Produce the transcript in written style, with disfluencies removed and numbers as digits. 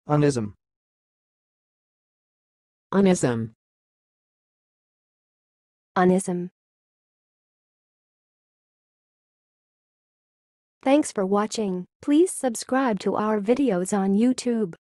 unism, unism, unism. Thanks for watching. Please subscribe to our videos on YouTube.